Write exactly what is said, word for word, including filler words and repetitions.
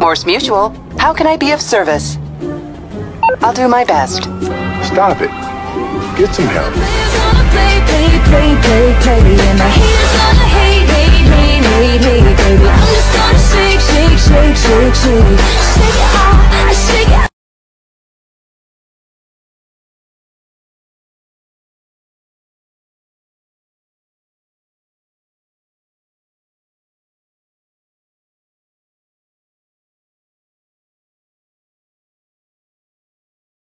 Morse Mutual. How can I be of service? I'll do my best. Stop it. Get some help. Play, play, play, play, play, and the haters gonna hate, hate, hate, hate, hate, baby. I'm just gonna shake, shake, shake, shake, shake, shake.